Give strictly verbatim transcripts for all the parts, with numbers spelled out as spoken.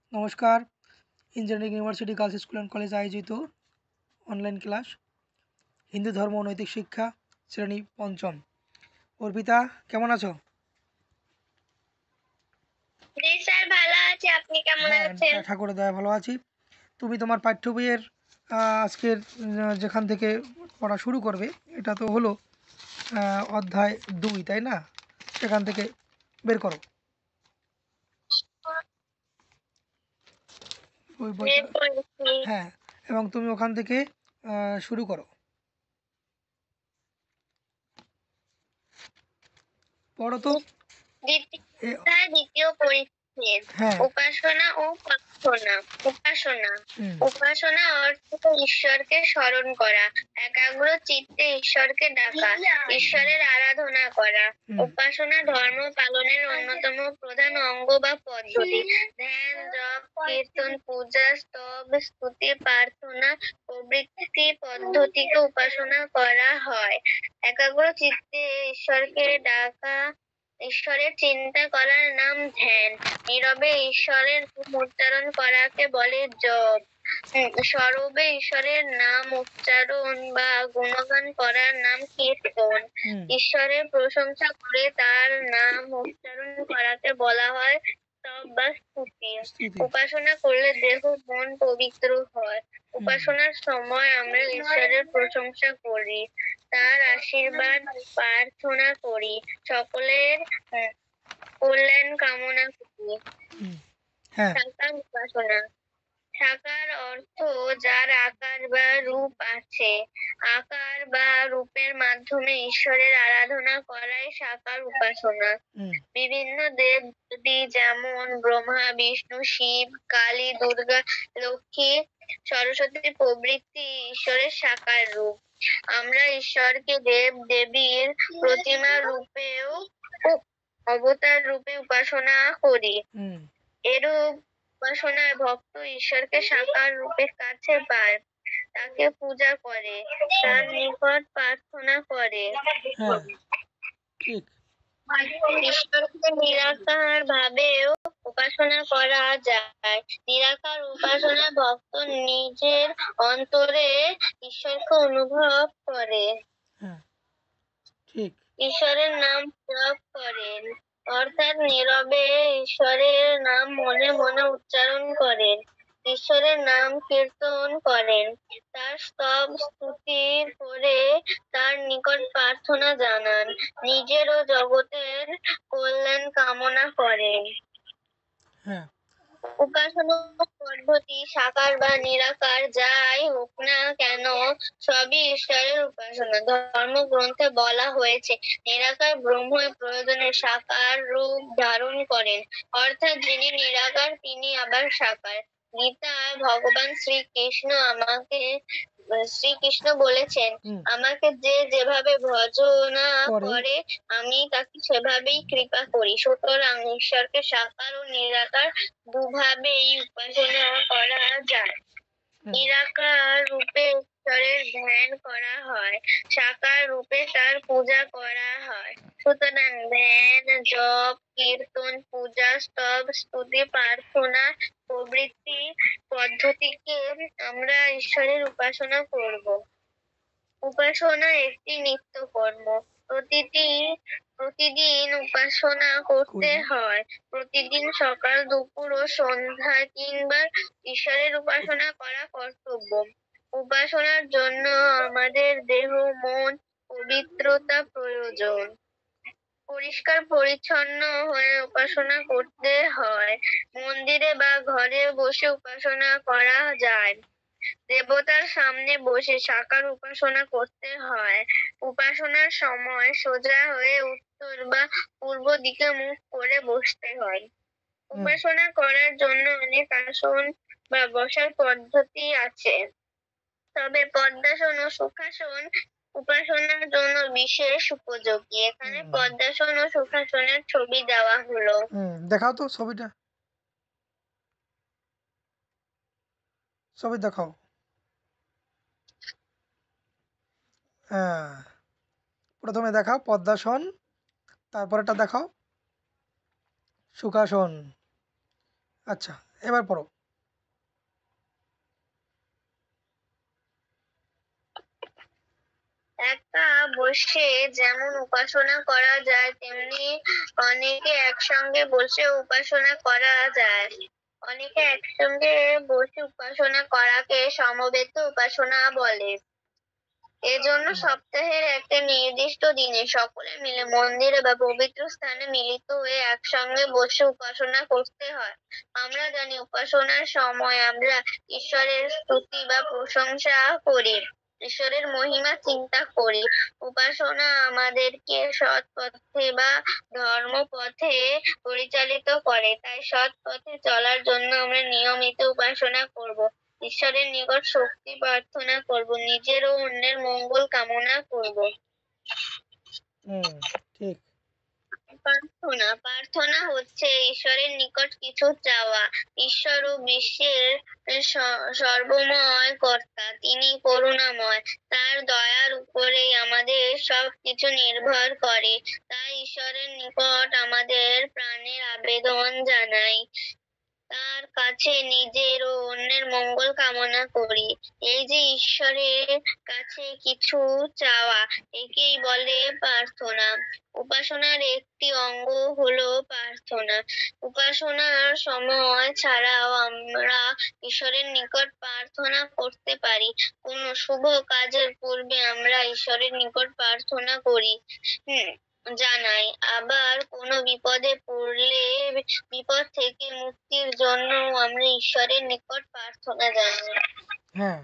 নমস্কার। Engineering university girls school and college আয়োজিত online class Hindu ধর্ম ও নৈতিক শিক্ষা শ্রেণী পঞ্চম। অর্পিতা, কেমন আছো? জি স্যার, ভালো আছি। আপনি কেমন হ্যাঁ, আছেন? ঠাকুরের দয়ায় ভালো আছি। তুমি তোমার পাঠ্য বইয়ের আহ, আজকের আহ, যেখান থেকে পড়া শুরু করবে, এটা তো হলো আহ, অধ্যায় দুই, তাই না? সেখান থেকে বের করো ওই বইটা। বের করেছি। হ্যাঁ, এবং তুমি ওখান থেকে আহ, শুরু করো, পড়ো তো। দ্বিতীয় এ, অধ্যায়, দ্বিতীয় পরিচ্ছেদ। হ্যাঁ। উপাসনা ও প্রার্থনা। উপাসনা হুম। উপাসনা অর্থ ঈশ্বরকে স্মরণ করা, একাগ্র চিত্তে ঈশ্বরকে ডাকা, ঈশ্বরের আরাধনা করা। হুম। উপাসনা ধর্ম পালনের অন্যতম প্রধান অঙ্গ বা পদ্ধতি। ধ্যান, জপ, কীর্তন, পূজা, স্তব, স্তুতি, প্রার্থনা প্রভৃতি পদ্ধতিকে উপাসনা করা হয়। একাগ্র চিত্তে ঈশ্বরকে ডাকা, ঈশ্বরের চিন্তা করার নাম ধ্যান। নীরবে ঈশ্বরের নাম উচ্চারণ করাকে বলে জপ। উম, স্বরূপে ঈশ্বরের নাম উচ্চারণ বা গুণগান করার নাম কীর্তন। হুম। ঈশ্বরের প্রশংসা করে তার নাম উচ্চারণ করাকে বলা হয় স্তব বা স্তুতি। স্তুতি। উপাসনা করলে দেহ মন পবিত্র হয়। হুম। উপাসনার সময় আমরা ঈশ্বরের প্রশংসা করি, তার আশীর্বাদ প্রার্থনা করি, সকলের আহ, কল্যাণ কামনা করি। হুম। হ্যাঁ। সাকার উপাসনা। সাকার অর্থ যার আকার বা রূপ আছে। আকার বা রূপের মাধ্যমে ঈশ্বরের আরাধনা করাই সাকার উপাসনা। হুম। বিভিন্ন দেব দেবী যেমন ব্রহ্মা, বিষ্ণু, শিব, কালী, দুর্গা, লক্ষ্মী, সরস্বতী প্রভৃতি ঈশ্বরের সাকার রূপ। আমরা ঈশ্বরকে দেব দেবীর প্রতিমা রূপেও অবতার রূপে উপাসনা করি। হুম। এরূপ উপাসনায় ভক্ত ঈশ্বরকে সাকার রূপে কাছে পায়, তাকে পূজা করে, তার নিকট প্রার্থনা করে। হ্যাঁ, ঠিক। ঈশ্বরকে নিরাকার ভাবেও উপাসনা করা যায়। নিরাকার উপাসনায় ভক্ত নিজের অন্তরে ঈশ্বরকে অনুভব করে, হ্যাঁ, ঠিক। ঈশ্বরের নাম জপ করেন, অর্থাৎ নীরবে ঈশ্বরের নাম মনে মনে উচ্চারণ করেন, ঈশ্বরের নাম কীর্তন করেন, তার স্তব স্তুতি করে তার নিকট প্রার্থনা জানান, নিজের ও জগতের কল্যাণ কামনা করেন। হ্যাঁ। উপাসনা পদ্ধতি সাকার বা নিরাকার যাই হোক না কেন, সবই ঈশ্বরের উপাসনা। ধর্মগ্রন্থে বলা হয়েছে নিরাকার ব্রহ্মই প্রয়োজনে সাকার রূপ ধারণ করেন, অর্থাৎ যিনি নিরাকার তিনি আবার সাকার। গীতায় ভগবান শ্রীকৃষ্ণ আমাকে শ্রীকৃষ্ণ বলেছেন, হুম। আমাকে যে যেভাবে ভজনা করে। করে আমি তাকে সেভাবেই কৃপা করি। সুতরাং ঈশ্বরকে সাকার ও নিরাকার দুভাবেই উপাসনা করা যায়। হুম। নিরাকার রূপে ঈশ্বরের ধ্যান করা হয়, সাকার রূপে তার পূজা করা হয়। সুতরাং ধ্যান, জপ, কীর্তন, পূজা, স্তব, স্তুতি, প্রার্থনা প্রভৃতি পদ্ধতিকে আমরা ঈশ্বরের উপাসনা করব। উপাসনা একটি নিত্যকর্ম। প্রতিটি প্রতিদিন উপাসনা করতে হয়। প্রতিদিন সকাল, দুপুর ও সন্ধ্যায় তিনবার ঈশ্বরের উপাসনা করা কর্তব্য। উপাসনার জন্য আমাদের দেহ মন পবিত্রতা প্রয়োজন। পরিষ্কার পরিচ্ছন্ন হয়ে উপাসনা করতে হয়। মন্দিরে বা ঘরে বসে উপাসনা করা যায়। দেবতার সামনে বসে সাকার উপাসনা করতে হয়। উপাসনার সময় সোজা হয়ে উত্তর বা পূর্ব দিকে মুখ করে বসতে হয়। হুম। উপাসনা করার জন্য অনেক আসন বা বসার পদ্ধতি আছে, তবে পদ্মাসন ও সুখাসন উপাসনার জন্য বিশেষ উপযোগী। এখানে হুম। পদ্মাসন ও সুখাসনের ছবি দেওয়া হলো। হুম, দেখাও তো ছবিটা, ছবি দেখাও। হ্যাঁ, প্রথমে দেখাও পদ্মাসন, তারপরেটা দেখাও সুখাসন। আচ্ছা, এবার পড়ো। একা বসে যেমন উপাসনা করা যায়, তেমনি অনেকে একসঙ্গে বসে উপাসনা করা যায়। অনেকে একসঙ্গে বসে উপাসনা করাকে সমবেত উপাসনা বলে। এজন্য সপ্তাহের একটা নির্দিষ্ট দিনে সকলে মিলে মন্দিরে বা পবিত্র স্থানে মিলিত হয়ে একসঙ্গে বসে উপাসনা করতে হয়। আমরা জানি উপাসনার সময় আমরা ঈশ্বরের স্তুতি বা প্রশংসা করি, ঈশ্বরের মহিমা চিন্তা করি। উপাসনা আমাদেরকে সৎ পথে বা ধর্মপথে পরিচালিত করে। তাই সৎ পথে চলার জন্য আমরা নিয়মিত উপাসনা করব। ঈশ্বরের নিকট শক্তি প্রার্থনা করব, নিজের ও অন্যের মঙ্গল কামনা করব। হুম, ঠিক। প্রার্থনা প্রার্থনা হচ্ছে ঈশ্বরের নিকট কিছু চাওয়া। ঈশ্বর ও বিশ্বের স- সর্বময় কর্তা, তিনি করুণাময়। তার দয়ার উপরেই আমাদের সব কিছু নির্ভর করে। তাই ঈশ্বরের নিকট আমাদের প্রাণের আবেদন জানাই, তার কাছে নিজের ও অন্যের মঙ্গল কামনা করি। এই যে ঈশ্বরের কাছে কিছু চাওয়া, একেই বলে প্রার্থনা। উপাসনার একটি অঙ্গ হলো প্রার্থনা। উপাসনার সময় ছাড়াও আমরা ঈশ্বরের নিকট প্রার্থনা করতে পারি। কোন শুভ কাজের পূর্বে আমরা ঈশ্বরের নিকট প্রার্থনা করি, হুম, জানাই। আবার কোনো বিপদে পড়লে বিপদ থেকে মুক্তির জন্য আমরা ঈশ্বরের নিকট প্রার্থনা জানাই। হ্যাঁ,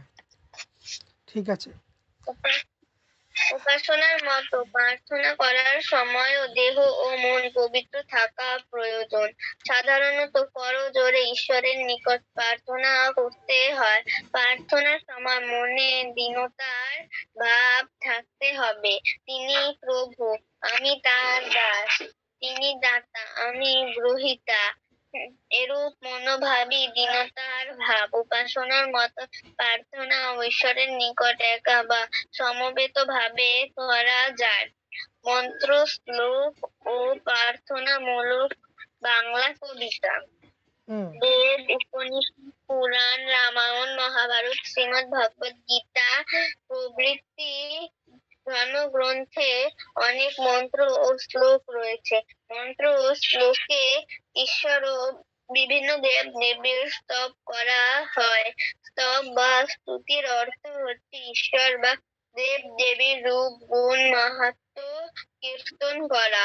ঠিক আছে। উপা- উপাসনার মতো প্রার্থনা করার সময়ও দেহ ও মন পবিত্র থাকা প্রয়োজন। সাধারণত করজোড়ে ঈশ্বরের নিকট প্রার্থনা করতে হয়। প্রার্থনার সময় মনে দীনতার ভাব থাকতে হবে। তিনি প্রভু, আমি তার দাস। তিনি দাতা, আমি গ্রহীতা। এরূপ মনোভাবই দীনতার ভাব। উপাসনার মতো প্রার্থনা ঈশ্বরের নিকট একা বা সমবেত ভাবে করা যায়। মন্ত্র, শ্লোক ও প্রার্থনামূলক বাংলা কবিতা, হুম, বেদ, উপনিষদ, পুরাণ, রামায়ণ, মহাভারত, শ্রীমদ্ ভগবদ গীতা প্রভৃতি ধর্মগ্রন্থে অনেক মন্ত্র ও শ্লোক রয়েছে। মন্ত্র ও শ্লোকে ঈশ্বর ও বিভিন্ন দেব দেবীর স্তব করা হয়। স্তব বা স্তুতির অর্থ হচ্ছে ঈশ্বর বা দেব দেবীর রূপ, গুণ, মাহাত্ম্য কীর্তন করা,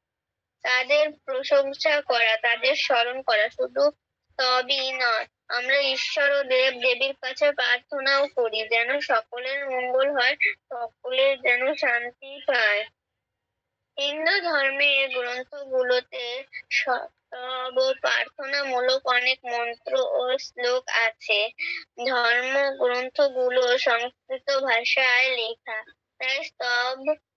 তাদের প্রশংসা করা, তাদের স্মরণ করা। শুধু তবেই নয়, আমরা ঈশ্বর ও দেব দেবীর কাছে প্রার্থনাও করি যেন সকলের মঙ্গল হয়, সকলের যেন শান্তি পায়। হিন্দু ধর্মের গ্রন্থগুলোতে স্তব ও প্রার্থনামূলক অনেক মন্ত্র ও শ্লোক আছে। ধর্ম গ্রন্থগুলো সংস্কৃত ভাষায় লেখা, তাই স্তব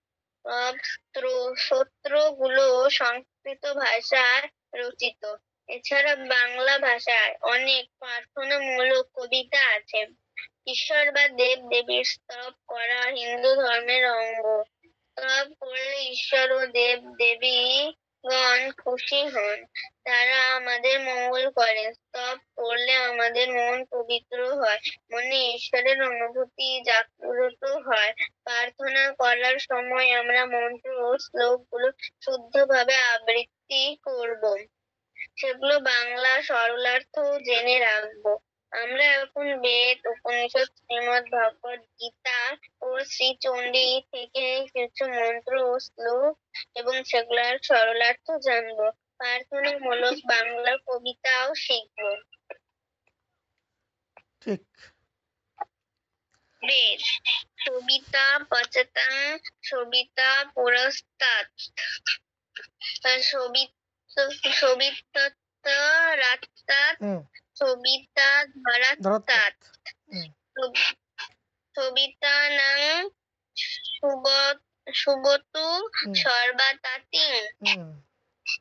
স্তোত্রগুলো সংস্কৃত ভাষায় রচিত। এছাড়া বাংলা ভাষায় অনেক প্রার্থনামূলক কবিতা আছে। ঈশ্বর বা দেব দেবীর স্তব করা হিন্দু ধর্মের অঙ্গ। স্তব করলে ঈশ্বর ও দেব দেবীগণ খুশি হন, তারা আমাদের মঙ্গল করেন। স্তব করলে আমাদের মন পবিত্র হয়, মনে ঈশ্বরের অনুভূতি জাগ্রত হয়। প্রার্থনা করার সময় আমরা মন্ত্র ও শ্লোকগুলো শুদ্ধভাবে আবৃত্তি করব, সেগুলো বাংলা সরলার্থ জেনে রাখবো। আমরা এখন বেদ, উপনিষদ, শ্রীমদ্ ভগবদ গীতা ও শ্রীচণ্ডী থেকে কিছু মন্ত্র ও শ্লোক এবং সেগুলোর সরলার্থ জানবো। প্রার্থনামূলক বাংলা কবিতাও শিখবো। ঠিক। বেদ, সবিতা পচতাং সবিতা পুরস্তাৎ, সবিত সবিতত্ত রাত্তাৎ, হুম, সবিতা ধরত্ব। ধরাত্তাৎ, হুম, সবিতানাং সুব সুবতু হুম, সর্বাতাতিং, হুম,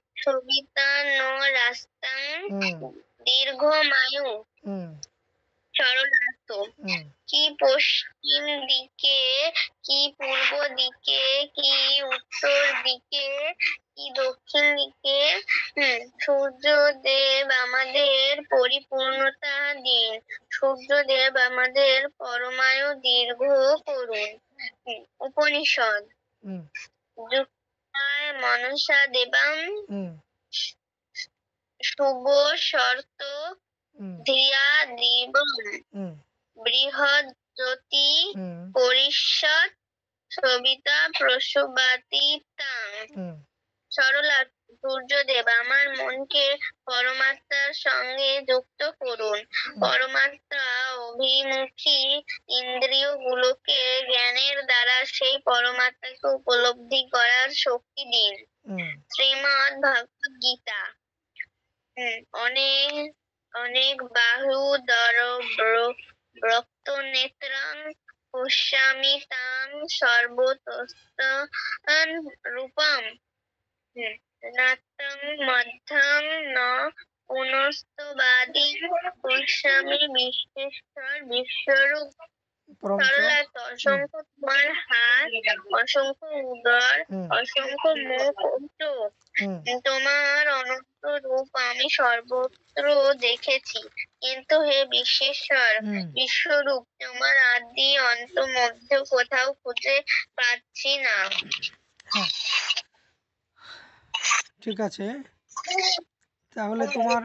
সবিতা ন রাস্তাং হুম, দীর্ঘমায়ু, হুম, সরলার্থ। হুম কি পশ্চিম দিকে, কি পূর্ব দিকে, কি উত্তর দিকে, কি দক্ষিণ দিকে। হুম সূর্যদেব আমাদের পরিপূর্ণতা দিন, সূর্যদেব আমাদের পরমায়ু দীর্ঘ করুন। হুম, উপনিষদ। হুম যুক্তায় মনসা দেবাং হুম শুভ শর্ত হুম ধিয়া দিবং হুম বৃহজ্যোতি হুম পরিষদ সবিতা প্রসবাতি তাং। হুম সরলা সূর্যদেব আমার মনকে পরমাত্মার সঙ্গে যুক্ত করুন, পরমাত্মা অভিমুখী ইন্দ্রিয়গুলোকে জ্ঞানের দ্বারা সেই পরমাত্মাকে উপলব্ধি করার শক্তি দিন। হুম শ্রীমদ্ ভগবদ গীতা। হুম, অনেক অনেক বাহুদর ব্রক্ত নেত্রাং পশ্যামি তাং সর্বতস্তান রূপম। হুম, নাত্যং মধ্যং ন পুনস্তবাদি পশ্যামি বিশ্বেশ্বর বিশ্বরূপ। পরঞ্চ সরলার্থ অসংখ্য তোমার হাত, অসংখ্য উদর, হুম অসংখ্য মুখ ও চোখ। হুম তোমার অনন্ত রূপ আমি সর্বত্র দেখেছি, কিন্তু হে বিশ্বেশ্বর হুম বিশ্বরূপ তোমার আদি অন্ত মধ্য কোথাও খুঁজে পাচ্ছি না। হ্যাঁ ঠিক আছে, তাহলে তোমার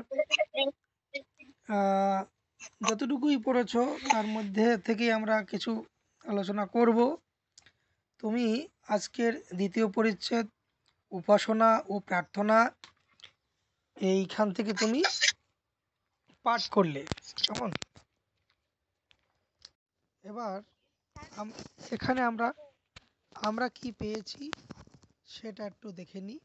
আহ, যতটুকুই পড়েছো তার মধ্যে থেকেই আমরা কিছু আলোচনা করব। তুমি আজকের দ্বিতীয় পরিচ্ছেদ উপাসনা ও প্রার্থনা এইখান থেকে তুমি পাঠ করলে, কেমন? এবার আম- এখানে আমরা আমরা কি পেয়েছি সেটা একটু দেখে নিই।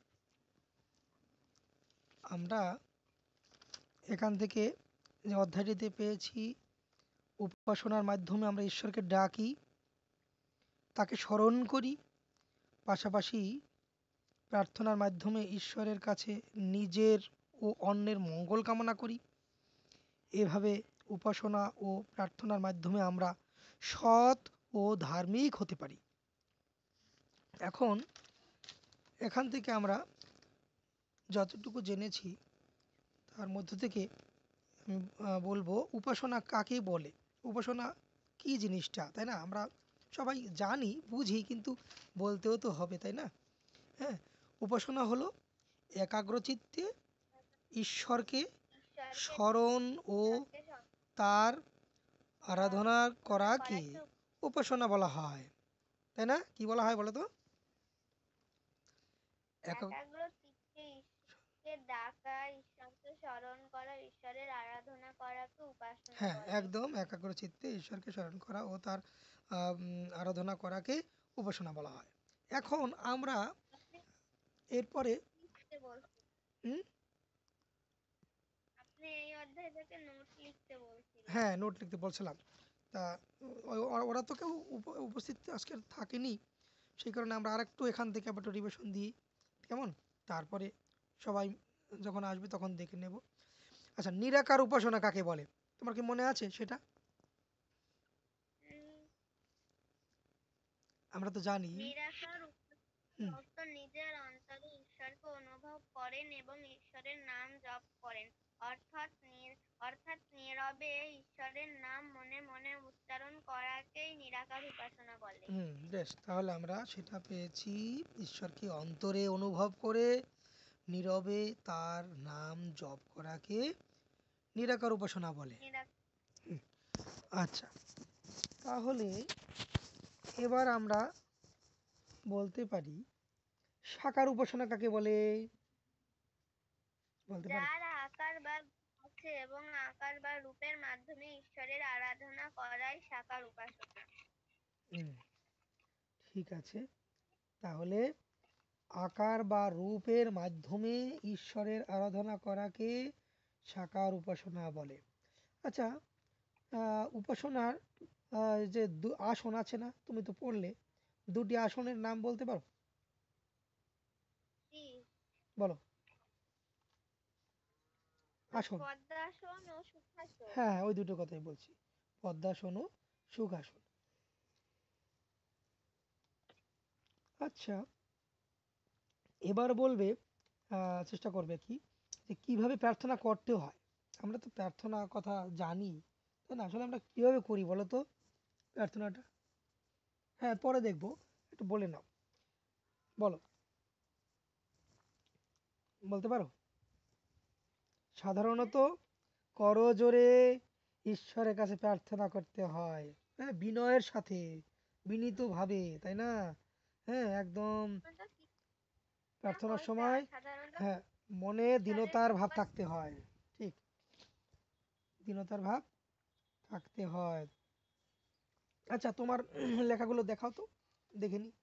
আমরা এখান থেকে যে অধ্যায়টিতে পেয়েছি, উপাসনার মাধ্যমে আমরা ঈশ্বরকে ডাকি, তাকে স্মরণ করি, পাশাপাশি প্রার্থনার মাধ্যমে ঈশ্বরের কাছে নিজের ও অন্যের মঙ্গল কামনা করি। এভাবে উপাসনা ও প্রার্থনার মাধ্যমে আমরা সৎ ও ধার্মিক হতে পারি। এখন এখান থেকে আমরা যতটুকু জেনেছি তার মধ্য থেকে আমি আহ, বলবো উপাসনা কাকে বলে, উপাসনা কি জিনিসটা, তাই না? আমরা সবাই জানি বুঝি, কিন্তু বলতেও তো হবে, তাই না? হ্যাঁ, উপাসনা হলো একাগ্রচিত্তে ঈশ্বরকে স্মরণ ও তার আরাধনা করাকে উপাসনা বলা হয়, তাই না? কি বলা হয় বলো তো? একা একাগ্র চিত্তে ঈশ্বরকে ডাকা, ঈশ্বরকে স্মরণ করা, ঈশ্বরের আরাধনা করাকে উপাসনা হ্যাঁ, বলে। একদম একাগ্র চিত্তে ঈশ্বরকে স্মরণ করা ও তার আম, আরাধনা করাকে উপাসনা বলা হয়। এখন আমরা আপনি এরপরে লিখতে বলছেন, হুম, আপনি এই অধ্যায় থেকে নোট লিখতে বলছিলেন। হ্যাঁ নোট লিখতে বলছিলাম। তা ও- ও- ওরা তো কেউ উপ- উপস্থিত আজকে থাকেনি, সেই কারণে আমরা আরেকটু এখান থেকে আবার একটু রিভিশন দিই, কেমন? তারপরে সবাই যখন আসবে তখন দেখে নেব। আচ্ছা, নিরাকার উপাসনা কাকে বলে তোমার কি মনে আছে সেটা? উম, আমরা তো জানি। নিরাকার হুম ভক্ত নিজের অন্তরে ঈশ্বরকে অনুভব করেন এবং ঈশ্বরের নাম জপ করেন, অর্থাৎ নি- অর্থাৎ নীরবে ঈশ্বরের নাম মনে মনে উচ্চারণ করাকেই নিরাকার উপাসনা বলে। হুম বেশ, তাহলে আমরা সেটা পেয়েছি, ঈশ্বরকে অন্তরে অনুভব করে নীরবে তার নাম জপ করাকে নিরাকার উপাসনা বলে। নিরাকার হুম, আচ্ছা, তাহলে এবার আমরা বলতে পারি সাকার উপাসনা কাকে বলে, বলতে পারো? যার আকার বা রূপ আছে এবং আকার বা রূপের মাধ্যমে ঈশ্বরের আরাধনা করাই সাকার উপাসনা। হুম ঠিক আছে, তাহলে আকার বা রূপের মাধ্যমে ঈশ্বরের আরাধনা করাকে সাকার উপাসনা বলে। আচ্ছা, আহ, উপাসনার আহ, যে দু আসন আছে না, তুমি তো পড়লে, দুটি আসনের নাম বলতে পারো? জি, বলো। আসন, পদ্মাসন ও সুখাসন। হ্যাঁ হ্যাঁ, ওই দুটো কথাই বলছি। পদ্মাসন ও সুখাসন। আচ্ছা, এবার বলবে, আহ, চেষ্টা করবে কি যে কিভাবে প্রার্থনা করতে হয়। আমরা তো প্রার্থনা কথা জানি, তাই না? আসলে আমরা কিভাবে করি বলো তো প্রার্থনাটা? হ্যাঁ, পরে দেখবো, একটু বলে নাও, বলো, বলতে পারো? সাধারণত করজোরে ঈশ্বরের কাছে প্রার্থনা করতে হয়, হ্যাঁ, বিনয়ের সাথে, বিনীতভাবে, তাই না? হ্যাঁ, একদম প্রার্থনার সময়, হ্যাঁ, মনে দীনতার ভাব থাকতে হয়। ঠিক, দীনতার ভাব থাকতে হয়। আচ্ছা, তোমার লেখাগুলো দেখাও তো, দেখে নি।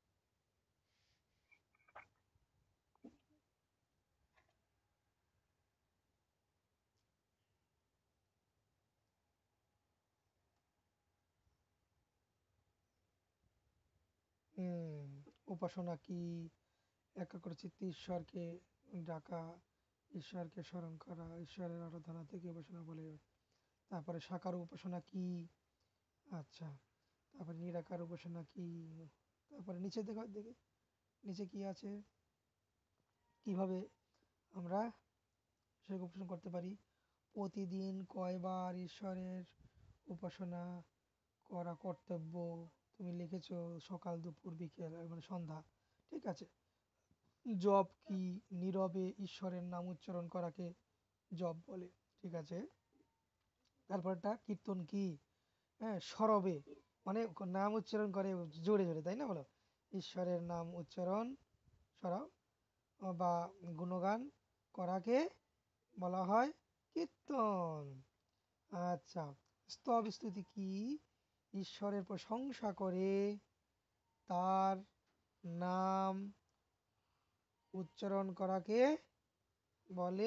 হুম, উপাসনা কি? একাগ্র চিত্তে ঈশ্বরকে ডাকা, ঈশ্বরকে স্মরণ করা, ঈশ্বরের আরাধনা থেকে উপাসনা বলে। তারপরে সাকার উপাসনা কি? আচ্ছা, তারপরে নিরাকার উপাসনা কি? তারপরে নিচে দেখো, দেখে নিচে কি আছে, কিভাবে আমরা ঈশ্বরকে উপাসনা করতে পারি। প্রতিদিন কয়বার ঈশ্বরের উপাসনা করা কর্তব্য তুমি লিখেছো, সকাল দুপুর বিকেল মানে সন্ধ্যা। ঠিক আছে, জপ কি? নীরবে ঈশ্বরের নাম উচ্চারণ করাকে জপ বলে। ঠিক আছে, তারপরটা কীর্তন কি? হ্যাঁ, সরবে, মানে নাম উচ্চারণ করে জোরে জোরে, তাই না? বলো, ঈশ্বরের নাম উচ্চারণ সরাও বা গুণগান করাকে বলা হয় কীর্তন। আচ্ছা, স্তব স্তুতি কি? ঈশ্বরের প্রশংসা করে তার নাম উচ্চারণ করাকে বলে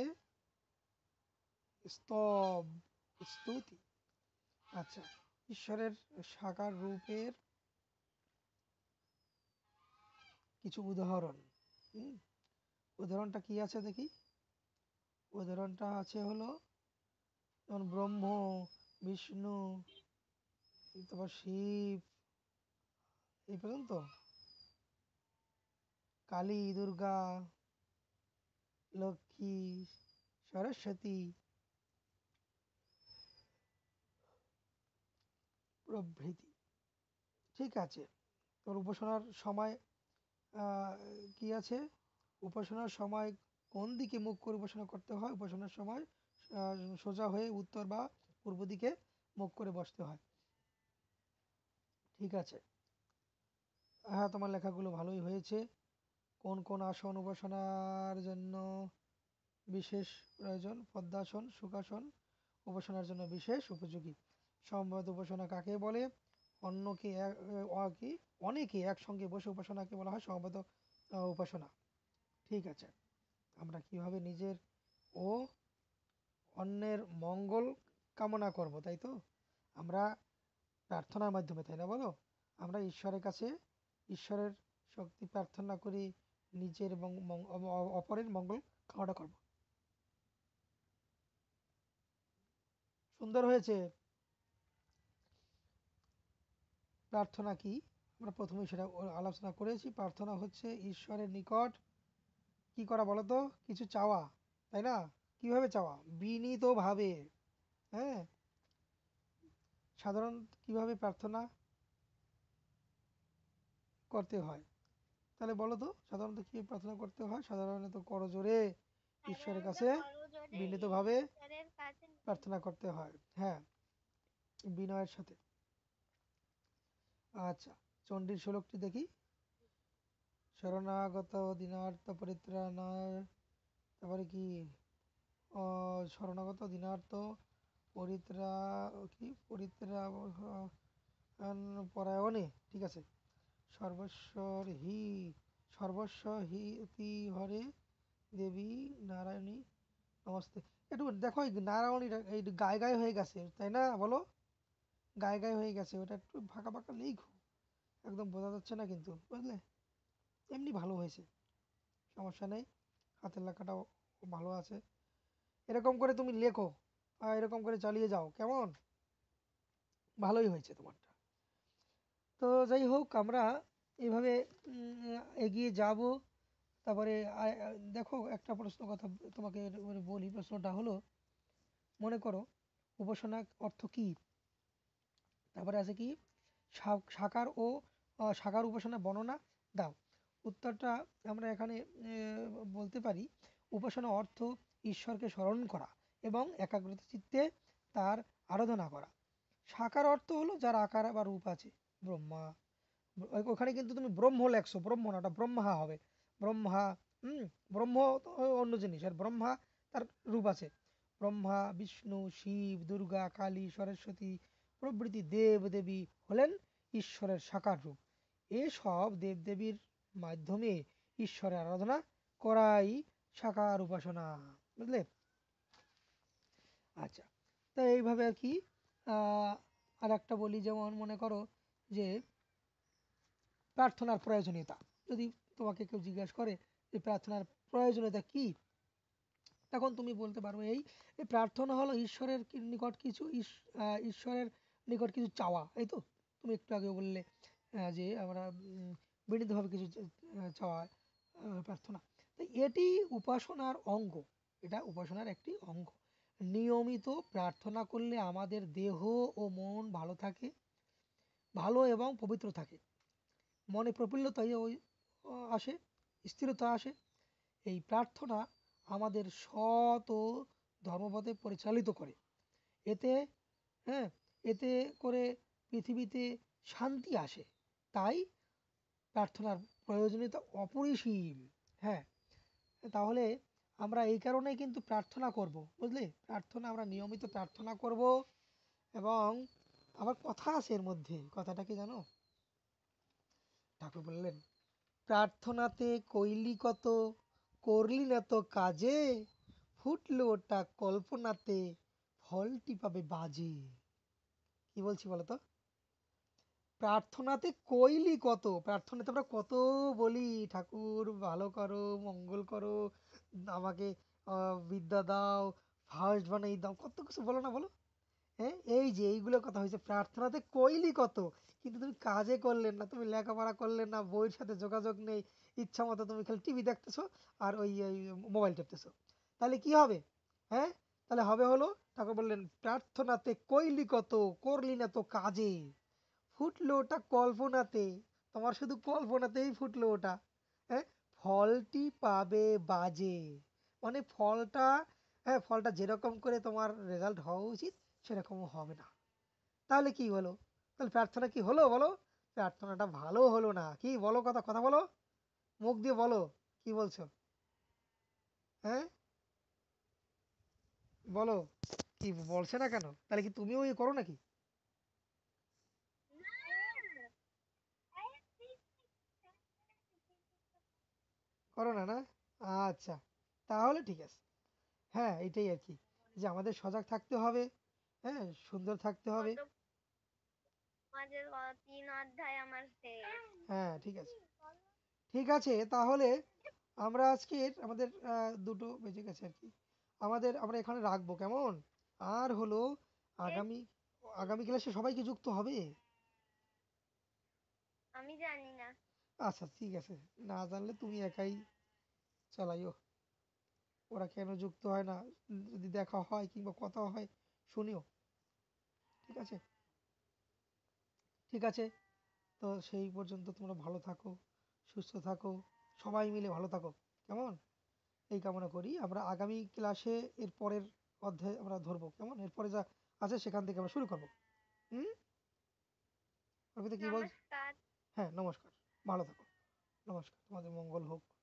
স্তব স্তুতি। আচ্ছা, ঈশ্বরের সাকার রূপের কিছু উদাহরণ। হুম, উদাহরণটা কি আছে দেখি। উদাহরণটা আছে হলো যেমন ব্রহ্ম, বিষ্ণু, তারপর শিব, এই পর্যন্ত, কালী, দুর্গা, লক্ষ্মী, সরস্বতী প্রভৃতি। ঠিক আছে, তোর উপাসনার সময় আহ, কি আছে? উপাসনার সময় কোন দিকে মুখ করে উপাসনা করতে হয়? উপাসনার সময় আহ, সোজা হয়ে উত্তর বা পূর্ব দিকে মুখ করে বসতে হয়। ঠিক আছে, হ্যাঁ, তোমার লেখাগুলো ভালোই হয়েছে। কোন কোন আসন উপাসনার জন্য বিশেষ প্রয়োজন? পদ্মাসন, সুখাসন উপাসনার জন্য বিশেষ উপযোগী। সমবেত উপাসনা কাকে বলে? অন্যকে এক- আহ, কি অনেকে একসঙ্গে বসে উপাসনাকে বলা হয় সমবেত আহ, উপাসনা। ঠিক আছে, আমরা কিভাবে নিজের ও অন্যের মঙ্গল কামনা করব, তাই তো? আমরা প্রার্থনার মাধ্যমে, তাই না? বলো, আমরা ঈশ্বরের কাছে ঈশ্বরের শক্তি প্রার্থনা করি, নিজের এবং মং- অ- অপরের মঙ্গল কামনা করব। সুন্দর হয়েছে। প্রার্থনা কি? আমরা প্রথমে সেটা ও- আলোচনা করেছি। প্রার্থনা হচ্ছে ঈশ্বরের নিকট কি করা বলো তো? কিছু চাওয়া, তাই না? কিভাবে চাওয়া? বিনীতভাবে। হ্যাঁ, সাধারণ কিভাবে প্রার্থনা করতে হয়? তাহলে বলো তো সাধারণত কি প্রার্থনা করতে হয়? সাধারণত করজোরে ঈশ্বরের সাধারণত কাছে করজোড়ে বিনীতভাবে ঈশ্বরের কাছে প্রার্থনা করতে হয়। হ্যাঁ, বিনয়ের সাথে। আচ্ছা, চণ্ডীর শ্লোকটি দেখি। শরণাগত দীনার্থ পরিত্রাণায়, তারপরে কি আহ, শরণাগত দীনার্থ পরিত্রা কি পরিত্রা পরায়ণে। ঠিক আছে, সর্বস্বর হি সর্বস্ব হি তি হরে দেবী নারায়ণী নমস্তে। একটু দেখো, এই নারায়ণী এই গায়ে গায়ে হয়ে গেছে, তাই না? বলো, গায়ে গায়ে হয়ে গেছে, ওটা একটু ফাঁকা ফাঁকা লেখো, একদম বোঝা যাচ্ছে না কিন্তু, বুঝলে? এমনি ভালো হয়েছে, সমস্যা নেই, হাতের লেখাটাও ভালো আছে। এরকম করে তুমি লেখো আর এরকম করে চালিয়ে যাও, কেমন? ভালোই হয়েছে তোমারটা। তো যাই হোক, আমরা এইভাবে উম, এগিয়ে যাব। তারপরে আ- আ- দেখো, একটা প্রশ্ন কথা তোমাকে মানে বলি। প্রশ্নটা হলো, মনে করো উপাসনা অর্থ কি? তারপরে আছে কি, সা- সাকার ও আহ, সাকার উপাসনা বর্ণনা দাও। উত্তরটা আমরা এখানে আহ, বলতে পারি, উপাসনা অর্থ ঈশ্বরকে স্মরণ করা এবং একাগ্রতা চিত্তে তার আরাধনা করা। সাকার অর্থ হলো যার আকার বা রূপ আছে, ব্রহ্মা। ও- ওখানে কিন্তু তুমি ব্রহ্ম লেখছো, ব্রহ্ম না, ওটা ব্রহ্মা হবে। ব্রহ্মা। হুম। ব্রহ্ম তো অন্য জিনিস, আর ব্রহ্মা তার রূপ আছে। ব্রহ্মা, বিষ্ণু, শিব, দুর্গা, কালী, সরস্বতী প্রভৃতি দেব দেবী হলেন ঈশ্বরের সাকার রূপ। এসব দেবদেবীর মাধ্যমে ঈশ্বরের আরাধনা করাই সাকার উপাসনা। বুঝলে? আচ্ছা। তো এইভাবে আর কি। আহ, আর একটা বলি, যেমন মনে করো যে প্রার্থনার প্রয়োজনীয়তা। যদি তোমাকে কেউ জিজ্ঞাসা করে যে প্রার্থনার প্রয়োজনীয়তা কি, তখন তুমি বলতে পারবে এই, এই প্রার্থনা হলো ঈশ্বরের কি- নিকট কিছু ইস- আহ, ঈশ্বরের নিকট কিছু চাওয়া। এই তো তুমি একটু আগে বললে আহ, যে আমরা উম, বিনীতভাবে কিছু চা- আহ, চাওয়া, আহ, প্রার্থনা। তো এটি উপাসনার অঙ্গ। এটা উপাসনার একটি অঙ্গ। নিয়মিত প্রার্থনা করলে আমাদের দেহ ও মন ভালো থাকে, ভালো এবং পবিত্র থাকে। মনে প্রফুল্লতা ওই আহ, আসে, স্থিরতা আসে। এই প্রার্থনা আমাদের সৎ ও ধর্মপথে পরিচালিত করে। এতে, হ্যাঁ, এতে করে পৃথিবীতে শান্তি আসে। তাই প্রার্থনার প্রয়োজনীয়তা অপরিসীম। হ্যাঁ। তাহলে আমরা এই কারণেই কিন্তু প্রার্থনা করব, বুঝলে? প্রার্থনা আমরা নিয়মিত প্রার্থনা করব। এবং আবার কথা আছে এর মধ্যে, কথাটা কি জানো? ঠাকুর বললেন, প্রার্থনাতে কইলি কত, করলি না তো কাজে, ফুটলো ওটা কল্পনাতে, ফলটি পাবে বাজে। কি বলছি বলো তো? প্রার্থনাতে কইলি কত, প্রার্থনাতে আমরা কত বলি, ঠাকুর ভালো করো, মঙ্গল করো, আমাকে আহ, বিদ্যা দাও, ফার্স্ট বানাই দাও, কত কিছু বলো না, বলো? হ্যাঁ, এই যে এইগুলো কথা হয়েছে, প্রার্থনাতে কইলি কত, কিন্তু তুমি কাজে করলেন না, তুমি লেখাপড়া করলেন না, বইয়ের সাথে যোগাযোগ নেই, ইচ্ছা মতো তুমি খালি টিভি দেখতেছো আর ওই ওই মোবাইল টিপতেছো। তাহলে কি হবে? হ্যাঁ, তাহলে হবে হলো, ঠাকুর বললেন প্রার্থনাতে কইলি কত, করলি না তো কাজে, ফুটলো ওটা কল্পনাতে, তোমার শুধু কল্পনাতেই ফুটলো ওটা। হ্যাঁ, ফলটি পাবে বাজে, মানে ফলটা, হ্যাঁ, ফলটা যেরকম করে তোমার রেজাল্ট হওয়া উচিত সেরকমও হবে না। তাহলে কি হলো? তাহলে প্রার্থনা কি হলো বলো? প্রার্থনাটা ভালো হলো না। কি বলো, কথা কথা বলো, মুখ দিয়ে বলো, কি বলছো? হ্যাঁ, বলো, কি বলছে না কেন? তাহলে কি তুমিও ইয়ে করো নাকি? করো না, না? আচ্ছা, তাহলে ঠিক আছে। হ্যাঁ, এটাই আর কি, যে আমাদের সজাগ থাকতে হবে। হ্যাঁ, সুন্দর থাকতে হবে। কত মাঝের ক- তিন অধ্যায় আমার শেষ। হ্যাঁ, ঠিক আছে। ঠিক আছে, তাহলে আমরা আজকের আমাদের আহ, দুটো বেজে গেছে আর কি, আমাদের আমরা এখানে রাখবো, কেমন? আর হলো, এ, আগামী আগামী ক্লাসে সবাই কি যুক্ত হবে? আমি জানি না। আচ্ছা, ঠিক আছে। না জানলে তুমি একাই চালাইও, ওরা কেন যুক্ত হয় না, উম, যদি দেখা হয় কিংবা কথা হয় শুনিও। ঠিক আছে? ঠিক আছে। তো সেই পর্যন্ত তোমরা ভালো থাকো, সুস্থ থাকো, সবাই মিলে ভালো থাকো, কেমন? এই কামনা করি। আমরা আগামী ক্লাসে এর পরের অধ্যায় আমরা ধরবো, কেমন? এরপরে যা আছে সেখান থেকে আমরা শুরু করবো। হুম। অর্পিতা, কি বল? নমস্কার। হ্যাঁ, নমস্কার। ভালো থাকো। নমস্কার, তোমাদের মঙ্গল হোক।